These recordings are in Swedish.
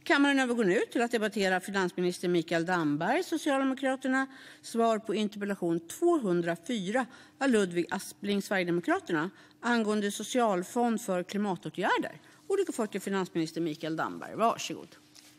Kammaren övergår nu till att debattera finansminister Mikael Damberg, Socialdemokraterna, svar på interpellation 204 av Ludvig Aspling, Sverigedemokraterna, angående socialfond för klimatåtgärder. Ordet får till finansminister Mikael Damberg. Varsågod.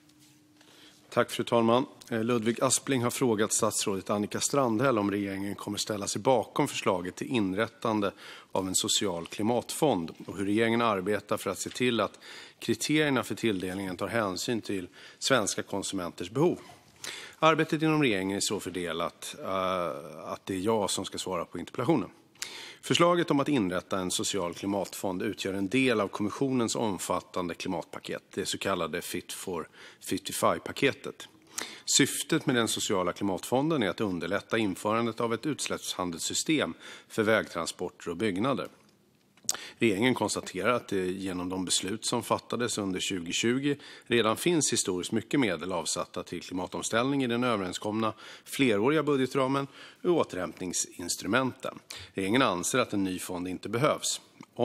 Tack fru talman. Ludvig Aspling har frågat statsrådet Annika Strandhäll om regeringen kommer ställa sig bakom förslaget till inrättande av en social klimatfond och hur regeringen arbetar för att se till att kriterierna för tilldelningen tar hänsyn till svenska konsumenters behov. Arbetet inom regeringen är så fördelat att det är jag som ska svara på interpellationen. Förslaget om att inrätta en social klimatfond utgör en del av kommissionens omfattande klimatpaket, det så kallade Fit for 55-paketet. Syftet med den sociala klimatfonden är att underlätta införandet av ett utsläppshandelssystem för vägtransporter och byggnader. Regeringen konstaterar att det genom de beslut som fattades under 2020 redan finns historiskt mycket medel avsatta till klimatomställning i den överenskomna fleråriga budgetramen och återhämtningsinstrumenten. Regeringen anser att en ny fond inte behövs.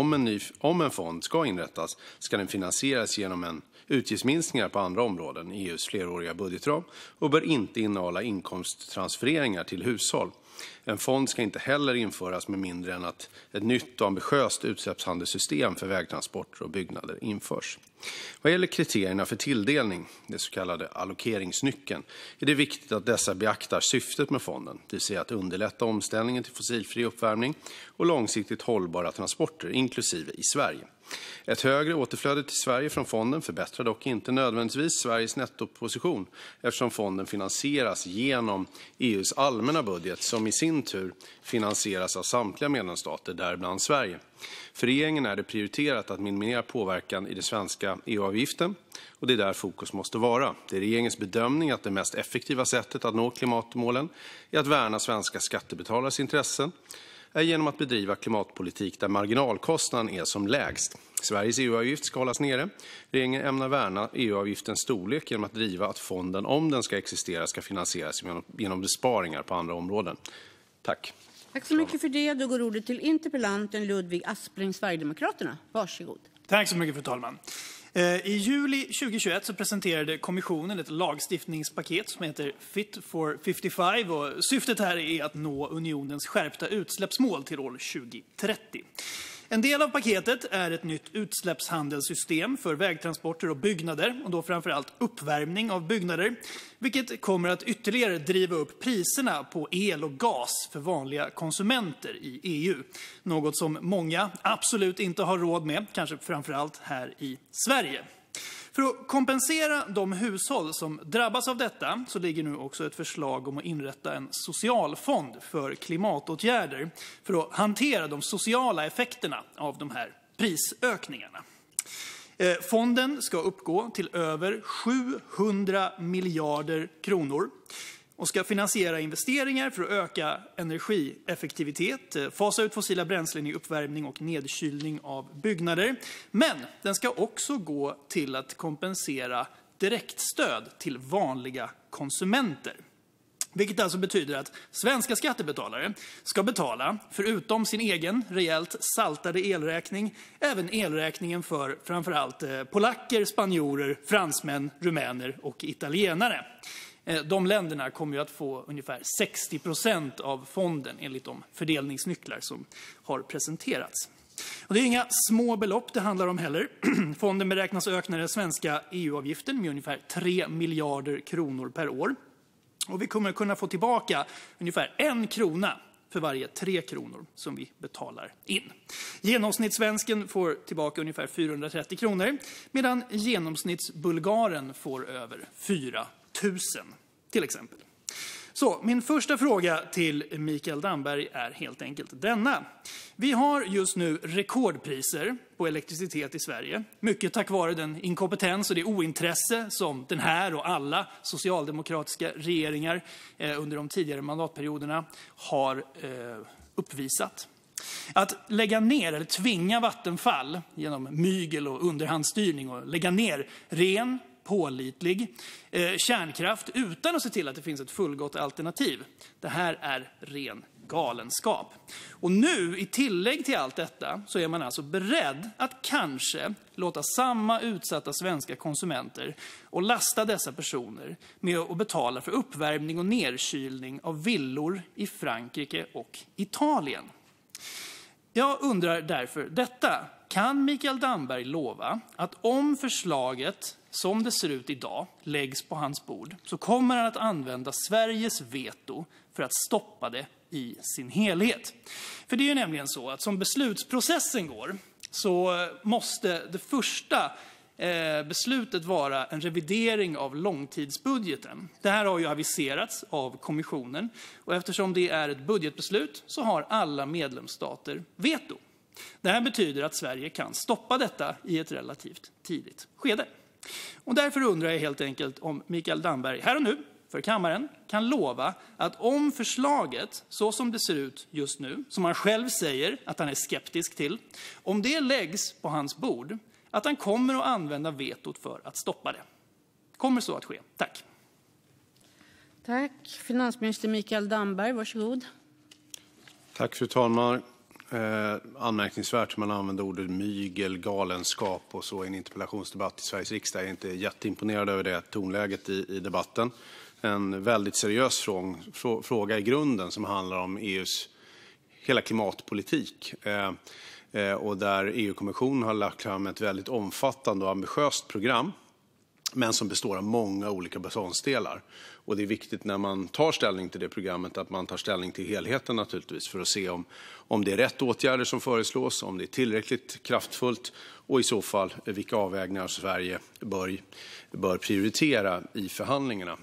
Om en fond ska inrättas ska den finansieras genom utgiftsminskningar på andra områden i EUs fleråriga budgetram och bör inte innehålla inkomsttransfereringar till hushåll. En fond ska inte heller införas med mindre än att ett nytt och ambitiöst utsläppshandelssystem för vägtransporter och byggnader införs. Vad gäller kriterierna för tilldelning, det så kallade allokeringsnyckeln, är det viktigt att dessa beaktar syftet med fonden, det vill säga att underlätta omställningen till fossilfri uppvärmning och långsiktigt hållbara transporter, inklusive i Sverige. Ett högre återflöde till Sverige från fonden förbättrar dock inte nödvändigtvis Sveriges nettoposition eftersom fonden finansieras genom EUs allmänna budget som i sin tur finansieras av samtliga medlemsstater, däribland Sverige. För regeringen är det prioriterat att minimera påverkan i den svenska EU-avgiften och det är där fokus måste vara. Det är regeringens bedömning att det mest effektiva sättet att nå klimatmålen är att värna svenska skattebetalares intressen är genom att bedriva klimatpolitik där marginalkostnaden är som lägst. Sveriges EU-avgift ska hållas nere. Regeringen ämnar värna EU-avgiftens storlek genom att driva att fonden, om den ska existera, ska finansieras genom besparingar på andra områden. Tack. Tack så mycket för det. Då går ordet till interpellanten Ludvig Aspling, Sverigedemokraterna. Varsågod. Tack så mycket fru talman. I juli 2021 så presenterade kommissionen ett lagstiftningspaket som heter Fit for 55 och syftet här är att nå unionens skärpta utsläppsmål till år 2030. En del av paketet är ett nytt utsläppshandelssystem för vägtransporter och byggnader och då framförallt uppvärmning av byggnader, vilket kommer att ytterligare driva upp priserna på el och gas för vanliga konsumenter i EU. Något som många absolut inte har råd med, kanske framförallt här i Sverige. För att kompensera de hushåll som drabbas av detta så ligger nu också ett förslag om att inrätta en socialfond för klimatåtgärder för att hantera de sociala effekterna av de här prisökningarna. Fonden ska uppgå till över 700 miljarder kronor och ska finansiera investeringar för att öka energieffektivitet, fasa ut fossila bränslen i uppvärmning och nedkylning av byggnader. Men den ska också gå till att kompensera direktstöd till vanliga konsumenter. Vilket alltså betyder att svenska skattebetalare ska betala, förutom sin egen rejält saltade elräkning, även elräkningen för framförallt polacker, spanjorer, fransmän, rumäner och italienare. De länderna kommer ju att få ungefär 60% av fonden enligt de fördelningsnycklar som har presenterats. Och det är inga små belopp det handlar om heller. Fonden beräknas öka den svenska EU-avgiften med ungefär 3 miljarder kronor per år. Och vi kommer kunna få tillbaka ungefär 1 krona för varje 3 kronor som vi betalar in. Genomsnittssvensken får tillbaka ungefär 430 kronor medan genomsnittsbulgaren får över 4 000 till exempel. Så min första fråga till Mikael Damberg är helt enkelt denna. Vi har just nu rekordpriser på elektricitet i Sverige. Mycket tack vare den inkompetens och det ointresse som den här och alla socialdemokratiska regeringar under de tidigare mandatperioderna har uppvisat. Att lägga ner eller tvinga Vattenfall genom mygel och underhandsstyrning och lägga ner ren, pålitlig kärnkraft utan att se till att det finns ett fullgott alternativ. Det här är ren galenskap. Och nu, i tillägg till allt detta, så är man alltså beredd att kanske låta samma utsatta svenska konsumenter och lasta dessa personer med att betala för uppvärmning och nedkylning av villor i Frankrike och Italien. Jag undrar därför detta. Kan Mikael Damberg lova att om förslaget som det ser ut idag läggs på hans bord så kommer han att använda Sveriges veto för att stoppa det i sin helhet? För det är ju nämligen så att som beslutsprocessen går så måste det första beslutet vara en revidering av långtidsbudgeten. Det här har ju aviserats av kommissionen och eftersom det är ett budgetbeslut så har alla medlemsstater veto. Det här betyder att Sverige kan stoppa detta i ett relativt tidigt skede. Och därför undrar jag helt enkelt om Mikael Damberg här och nu för kammaren kan lova att om förslaget, så som det ser ut just nu, som han själv säger att han är skeptisk till, om det läggs på hans bord, att han kommer att använda vetot för att stoppa det. Kommer så att ske? Tack. Tack. Finansminister Mikael Damberg, varsågod. Tack fru talman. Anmärkningsvärt att man använder ordet mygel, galenskap och så i en interpellationsdebatt i Sveriges riksdag. Jag är inte jätteimponerad över det tonläget i debatten. En väldigt seriös fråga i grunden som handlar om EUs hela klimatpolitik. Och där EU-kommissionen har lagt fram ett väldigt omfattande och ambitiöst program, men som består av många olika beståndsdelar. Och det är viktigt när man tar ställning till det programmet att man tar ställning till helheten naturligtvis för att se om det är rätt åtgärder som föreslås, om det är tillräckligt kraftfullt och i så fall vilka avvägningar Sverige bör prioritera i förhandlingarna.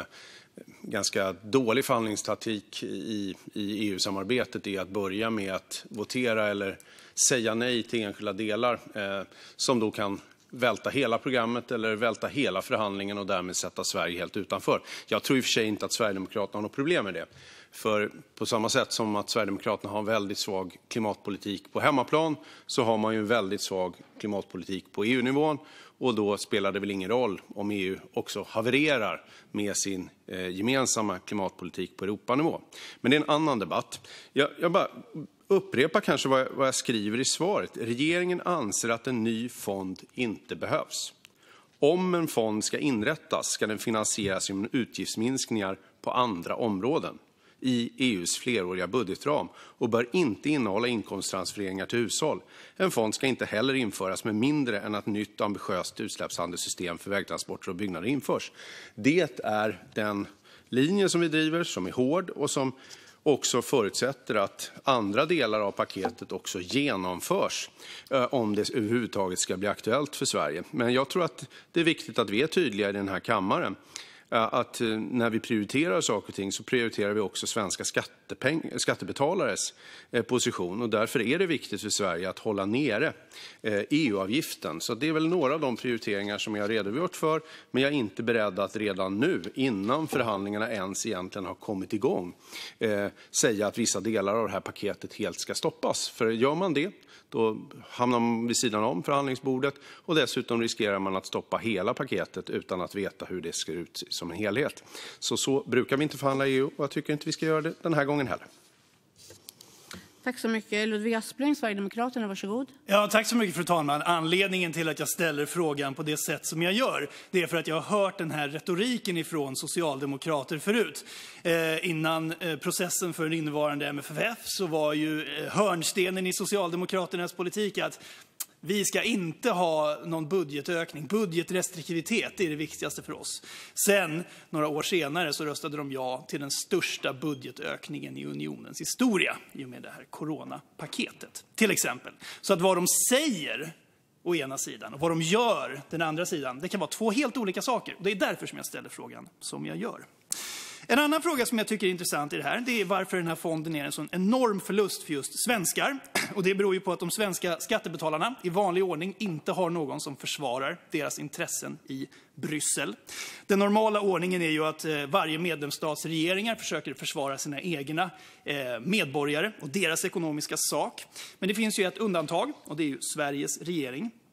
Ganska dålig förhandlingstaktik i EU-samarbetet är att börja med att votera eller säga nej till enskilda delar som då kan välta hela programmet eller välta hela förhandlingen och därmed sätta Sverige helt utanför. Jag tror i och för sig inte att Sverigedemokraterna har något problem med det. För på samma sätt som att Sverigedemokraterna har en väldigt svag klimatpolitik på hemmaplan så har man ju en väldigt svag klimatpolitik på EU-nivån. Och då spelar det väl ingen roll om EU också havererar med sin gemensamma klimatpolitik på Europanivå. Men det är en annan debatt. Jag bara upprepar kanske vad jag skriver i svaret. Regeringen anser att en ny fond inte behövs. Om en fond ska inrättas ska den finansieras genom utgiftsminskningar på andra områden i EUs fleråriga budgetram och bör inte innehålla inkomsttransfereringar till hushåll. En fond ska inte heller införas med mindre än att nytt ambitiöst utsläppshandelssystem för vägtransporter och byggnader införs. Det är den linje som vi driver, som är hård och som också förutsätter att andra delar av paketet också genomförs om det överhuvudtaget ska bli aktuellt för Sverige. Men jag tror att det är viktigt att vi är tydliga i den här kammaren. Att när vi prioriterar saker och ting så prioriterar vi också svenska skattebetalares position och därför är det viktigt för Sverige att hålla nere EU-avgiften. Så det är väl några av de prioriteringar som jag har redogjort för, men jag är inte beredd att redan nu, innan förhandlingarna ens egentligen har kommit igång, säga att vissa delar av det här paketet helt ska stoppas. För gör man det, då hamnar man vid sidan om förhandlingsbordet och dessutom riskerar man att stoppa hela paketet utan att veta hur det ska ut som en helhet. Så brukar vi inte förhandla i EU och jag tycker inte vi ska göra det den här gången heller. Tack så mycket. Ludvig Aspling, Sverigedemokraterna, varsågod. Ja, tack så mycket fru talman. Anledningen till att jag ställer frågan på det sätt som jag gör, det är för att jag har hört den här retoriken ifrån socialdemokrater förut. Innan processen för den innevarande MFF så var ju hörnstenen i Socialdemokraternas politik att vi ska inte ha någon budgetökning. Budgetrestriktivitet är det viktigaste för oss. Sen, några år senare, så röstade de ja till den största budgetökningen i unionens historia i och med det här coronapaketet, till exempel. Så att vad de säger å ena sidan och vad de gör den andra sidan, det kan vara två helt olika saker. Det är därför som jag ställer frågan som jag gör. En annan fråga som jag tycker är intressant i det här, det är varför den här fonden är en sån enorm förlust för just svenskar. Och det beror ju på att de svenska skattebetalarna i vanlig ordning inte har någon som försvarar deras intressen i Bryssel. Den normala ordningen är ju att varje medlemsstats regeringar försöker försvara sina egna medborgare och deras ekonomiska sak. Men det finns ju ett undantag och det är ju Sveriges regering.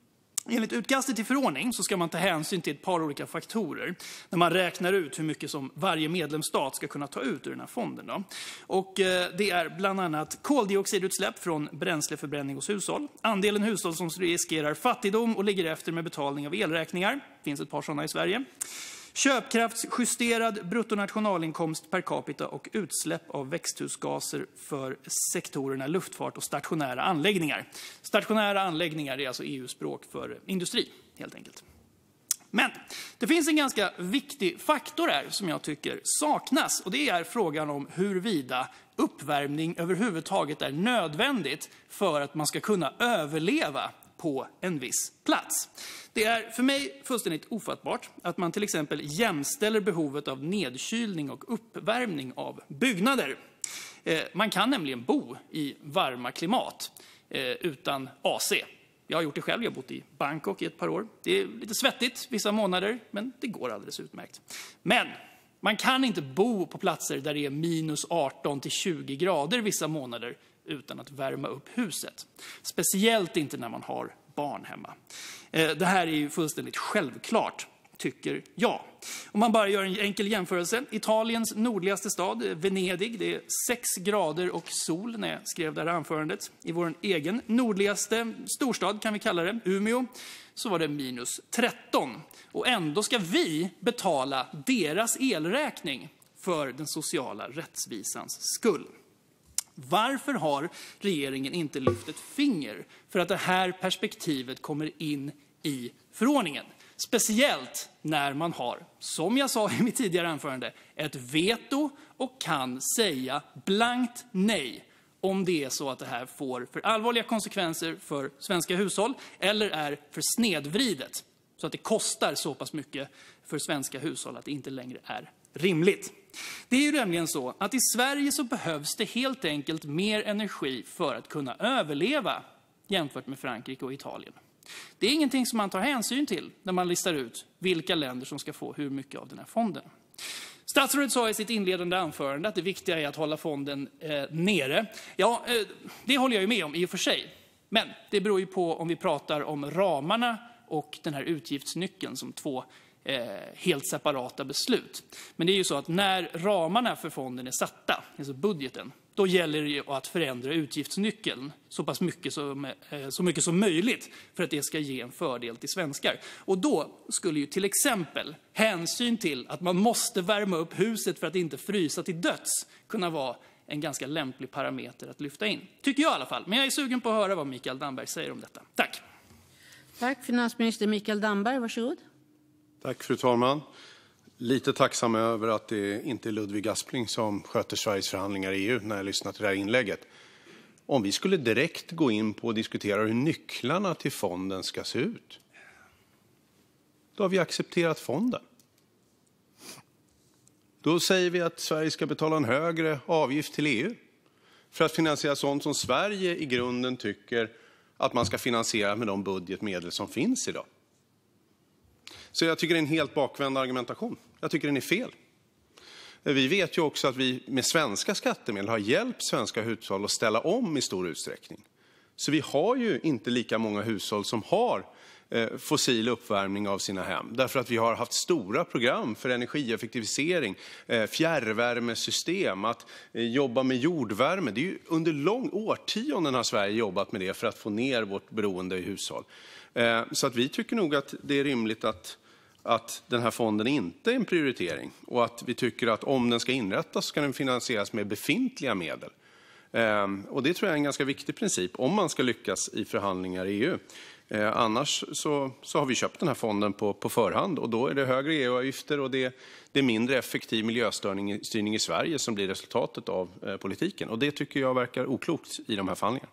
Enligt utkastet till förordning så ska man ta hänsyn till ett par olika faktorer när man räknar ut hur mycket som varje medlemsstat ska kunna ta ut ur den här fonden då. Och det är bland annat koldioxidutsläpp från bränsleförbränning hos hushåll, andelen hushåll som riskerar fattigdom och ligger efter med betalning av elräkningar, det finns ett par sådana i Sverige, köpkraftsjusterad bruttonationalinkomst per capita och utsläpp av växthusgaser för sektorerna luftfart och stationära anläggningar. Stationära anläggningar är alltså EU-språk för industri, helt enkelt. Men det finns en ganska viktig faktor här som jag tycker saknas, och det är frågan om huruvida uppvärmning överhuvudtaget är nödvändigt för att man ska kunna överleva på en viss plats. Det är för mig fullständigt ofattbart att man till exempel jämställer behovet av nedkylning och uppvärmning av byggnader. Man kan nämligen bo i varma klimat utan AC. Jag har gjort det själv, jag har bott i Bangkok i ett par år. Det är lite svettigt vissa månader, men det går alldeles utmärkt. Men man kan inte bo på platser där det är minus 18 till 20 grader vissa månader utan att värma upp huset. Speciellt inte när man har barn hemma. Det här är ju fullständigt självklart, tycker jag. Om man bara gör en enkel jämförelse. Italiens nordligaste stad, Venedig, det är 6 grader och sol när jag skrev det här anförandet. I vår egen nordligaste storstad, kan vi kalla det, Umeå, så var det minus 13. Och ändå ska vi betala deras elräkning för den sociala rättvisans skull. Varför har regeringen inte lyft ett finger för att det här perspektivet kommer in i förordningen? Speciellt när man har, som jag sa i mitt tidigare anförande, ett veto och kan säga blankt nej om det är så att det här får för allvarliga konsekvenser för svenska hushåll eller är för snedvridet så att det kostar så pass mycket för svenska hushåll att det inte längre är rimligt. Det är ju nämligen så att i Sverige så behövs det helt enkelt mer energi för att kunna överleva jämfört med Frankrike och Italien. Det är ingenting som man tar hänsyn till när man listar ut vilka länder som ska få hur mycket av den här fonden. Statsrådet sa i sitt inledande anförande att det viktiga är att hålla fonden nere. Ja, det håller jag ju med om i och för sig. Men det beror ju på om vi pratar om ramarna och den här utgiftsnyckeln som två helt separata beslut. Men det är ju så att när ramarna för fonden är satta, alltså budgeten, då gäller det ju att förändra utgiftsnyckeln så pass mycket som möjligt för att det ska ge en fördel till svenskar. Och då skulle ju till exempel hänsyn till att man måste värma upp huset för att inte frysa till döds kunna vara en ganska lämplig parameter att lyfta in. Tycker jag i alla fall. Men jag är sugen på att höra vad Mikael Damberg säger om detta. Tack. Tack, finansminister Mikael Damberg. Varsågod. Tack, fru talman. Lite tacksam över att det inte är Ludvig Aspling som sköter Sveriges förhandlingar i EU när jag lyssnar till det här inlägget. Om vi skulle direkt gå in på och diskutera hur nycklarna till fonden ska se ut, då har vi accepterat fonden. Då säger vi att Sverige ska betala en högre avgift till EU för att finansiera sånt som Sverige i grunden tycker att man ska finansiera med de budgetmedel som finns idag. Så jag tycker det är en helt bakvänd argumentation. Jag tycker den är fel. Vi vet ju också att vi med svenska skattemedel har hjälpt svenska hushåll att ställa om i stor utsträckning. Så vi har ju inte lika många hushåll som har fossil uppvärmning av sina hem. Därför att vi har haft stora program för energieffektivisering, fjärrvärmesystem, att jobba med jordvärme. Det är ju under årtionden har Sverige jobbat med det för att få ner vårt beroende i hushåll. Så att vi tycker nog att det är rimligt att den här fonden inte är en prioritering. Och att vi tycker att om den ska inrättas ska den finansieras med befintliga medel. Och det tror jag är en ganska viktig princip om man ska lyckas i förhandlingar i EU. Annars så har vi köpt den här fonden på förhand och då är det högre EU-avgifter och det är mindre effektiv miljöstyrning i Sverige som blir resultatet av politiken. Och det tycker jag verkar oklokt i de här förhandlingarna.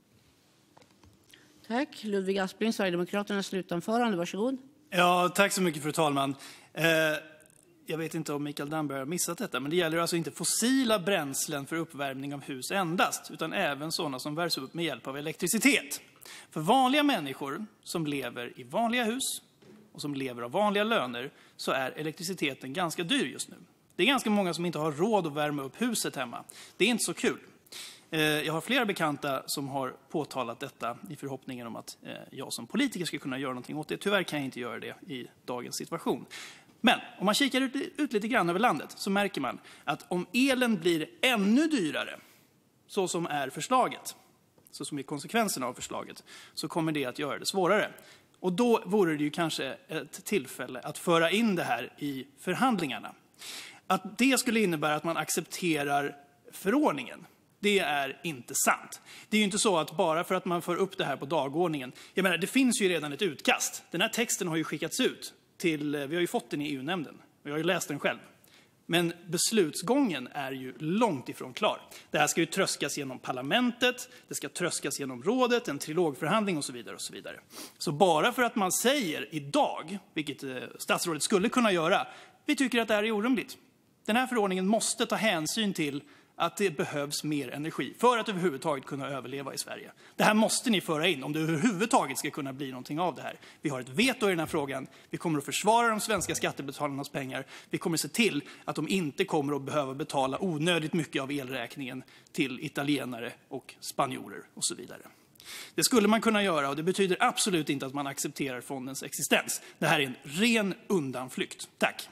Tack. Ludvig Aspling, Sverigedemokraternas slutanförande. Varsågod. Ja, tack så mycket, fru talman. Jag vet inte om Mikael Damberg har missat detta, men det gäller alltså inte fossila bränslen för uppvärmning av hus endast, utan även sådana som värms upp med hjälp av elektricitet. För vanliga människor som lever i vanliga hus och som lever av vanliga löner så är elektriciteten ganska dyr just nu. Det är ganska många som inte har råd att värma upp huset hemma. Det är inte så kul. Jag har flera bekanta som har påtalat detta i förhoppningen om att jag som politiker ska kunna göra någonting åt det. Tyvärr kan jag inte göra det i dagens situation. Men om man kikar ut lite grann över landet så märker man att om elen blir ännu dyrare, så som är förslaget, så som är konsekvenserna av förslaget, så kommer det att göra det svårare. Och då vore det ju kanske ett tillfälle att föra in det här i förhandlingarna. Att det skulle innebära att man accepterar förordningen, det är inte sant. Det är ju inte så att bara för att man för upp det här på dagordningen, jag menar det finns ju redan ett utkast. Den här texten har ju skickats ut till, vi har ju fått den i EU-nämnden och jag har ju läst den själv. Men beslutsgången är ju långt ifrån klar. Det här ska ju tröskas genom parlamentet, det ska tröskas genom rådet, en trilogförhandling och så vidare och så vidare. Så bara för att man säger idag, vilket statsrådet skulle kunna göra, vi tycker att det här är orimligt. Den här förordningen måste ta hänsyn till att det behövs mer energi för att överhuvudtaget kunna överleva i Sverige. Det här måste ni föra in om det överhuvudtaget ska kunna bli någonting av det här. Vi har ett veto i den här frågan. Vi kommer att försvara de svenska skattebetalarnas pengar. Vi kommer att se till att de inte kommer att behöva betala onödigt mycket av elräkningen till italienare och spanjorer och så vidare. Det skulle man kunna göra och det betyder absolut inte att man accepterar fondens existens. Det här är en ren undanflykt. Tack.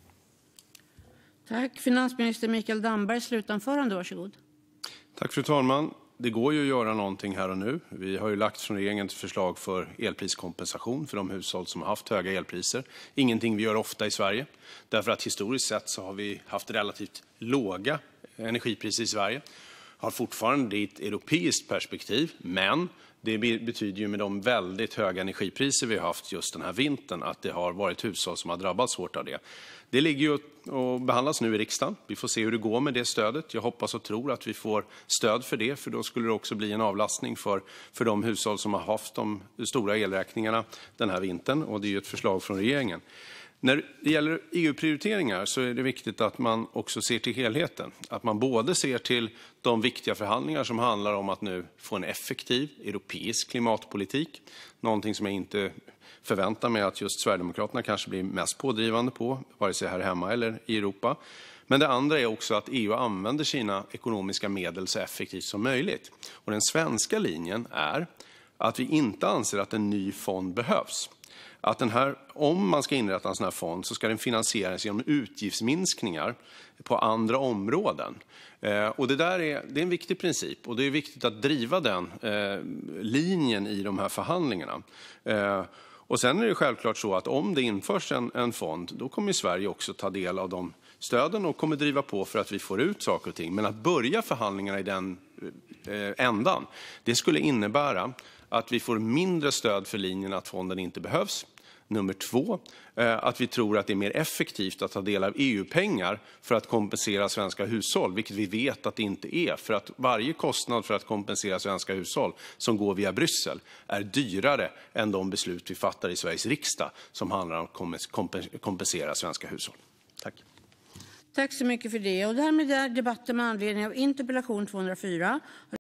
Tack. Finansminister Mikael Damberg, slutanförande, varsågod. Tack fru talman. Det går ju att göra någonting här och nu. Vi har ju lagt från regeringen ett förslag för elpriskompensation för de hushåll som har haft höga elpriser. Ingenting vi gör ofta i Sverige. Därför att historiskt sett så har vi haft relativt låga energipriser i Sverige. Har fortfarande i ett europeiskt perspektiv, men det betyder ju med de väldigt höga energipriser vi har haft just den här vintern att det har varit hushåll som har drabbats hårt av det. Det ligger ju och behandlas nu i riksdagen. Vi får se hur det går med det stödet. Jag hoppas och tror att vi får stöd för det, för då skulle det också bli en avlastning för de hushåll som har haft de stora elräkningarna den här vintern. Och det är ju ett förslag från regeringen. När det gäller EU-prioriteringar så är det viktigt att man också ser till helheten. Att man både ser till de viktiga förhandlingar som handlar om att nu få en effektiv europeisk klimatpolitik. Någonting som jag inte förväntar mig att just Sverigedemokraterna kanske blir mest pådrivande på, vare sig här hemma eller i Europa. Men det andra är också att EU använder sina ekonomiska medel så effektivt som möjligt. Och den svenska linjen är att vi inte anser att en ny fond behövs. Att om man ska inrätta en sån här fond så ska den finansieras genom utgiftsminskningar på andra områden. Och det är en viktig princip och det är viktigt att driva den linjen i de här förhandlingarna. Och sen är det självklart så att om det införs en fond, då kommer Sverige också ta del av de stöden och kommer driva på för att vi får ut saker och ting. Men att börja förhandlingarna i den ändan, det skulle innebära att vi får mindre stöd för linjen att fonden inte behövs. Nummer 2, att vi tror att det är mer effektivt att ta del av EU-pengar för att kompensera svenska hushåll, vilket vi vet att det inte är. För att varje kostnad för att kompensera svenska hushåll som går via Bryssel är dyrare än de beslut vi fattar i Sveriges riksdag som handlar om att kompensera svenska hushåll. Tack. Tack så mycket för det. Och därmed är debatten med anledning av interpellation 204